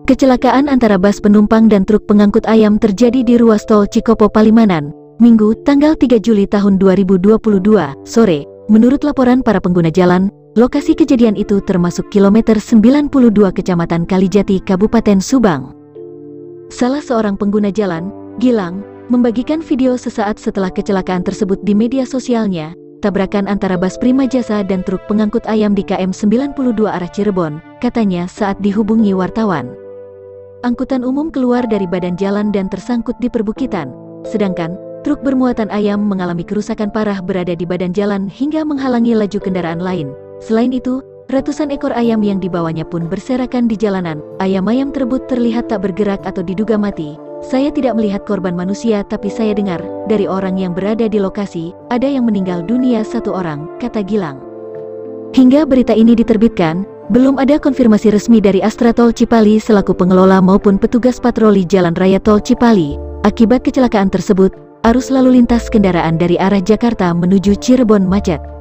Kecelakaan antara bus penumpang dan truk pengangkut ayam terjadi di ruas tol Cikopo Palimanan, Minggu, tanggal 3 Juli tahun 2022, sore. Menurut laporan para pengguna jalan, lokasi kejadian itu termasuk kilometer 92 Kecamatan Kalijati, Kabupaten Subang. Salah seorang pengguna jalan, Gilang, membagikan video sesaat setelah kecelakaan tersebut di media sosialnya. Tabrakan antara bus Prima Jasa dan truk pengangkut ayam di KM 92 arah Cirebon, katanya saat dihubungi wartawan. Angkutan umum keluar dari badan jalan dan tersangkut di perbukitan, sedangkan truk bermuatan ayam mengalami kerusakan parah berada di badan jalan hingga menghalangi laju kendaraan lain. Selain itu, ratusan ekor ayam yang dibawanya pun berserakan di jalanan. Ayam-ayam tersebut terlihat tak bergerak atau diduga mati. Saya tidak melihat korban manusia, tapi saya dengar dari orang yang berada di lokasi, ada yang meninggal dunia 1 orang, kata Gilang. Hingga berita ini diterbitkan, belum ada konfirmasi resmi dari Astra Tol Cipali selaku pengelola maupun petugas patroli Jalan Raya Tol Cipali. Akibat kecelakaan tersebut, arus lalu lintas kendaraan dari arah Jakarta menuju Cirebon macet.